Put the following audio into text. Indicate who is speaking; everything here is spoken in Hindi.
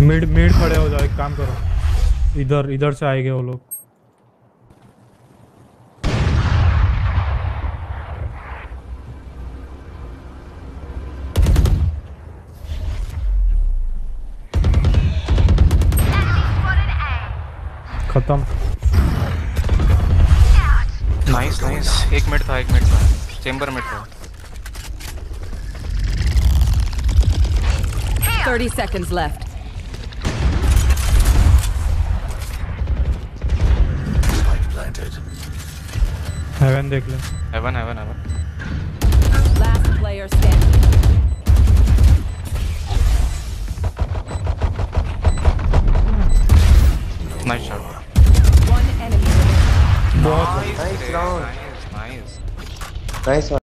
Speaker 1: मिड मिड खड़े हो जाओ, एक काम करो, इधर इधर से आएंगे वो लोग। खत्म।
Speaker 2: Nice nice. एक मिनट था चेंबर में था।
Speaker 3: 30 seconds left.
Speaker 1: हेवन देख ले।
Speaker 2: Heaven.
Speaker 3: Last player standing.
Speaker 2: Nice shot.
Speaker 3: One enemy.
Speaker 1: बहुत
Speaker 2: nice
Speaker 4: round.
Speaker 2: Nice.
Speaker 4: Nice one.